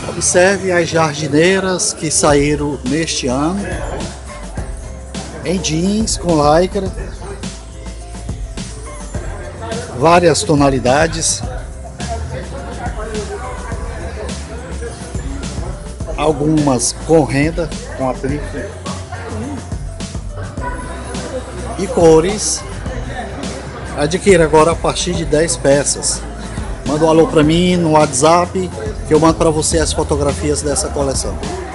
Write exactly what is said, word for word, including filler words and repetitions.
Observe as jardineiras que saíram neste ano em jeans com lycra, várias tonalidades, algumas com renda, com aplique e cores. Adquira agora a partir de dez peças. Manda um alô para mim no WhatsApp que eu mando para você as fotografias dessa coleção.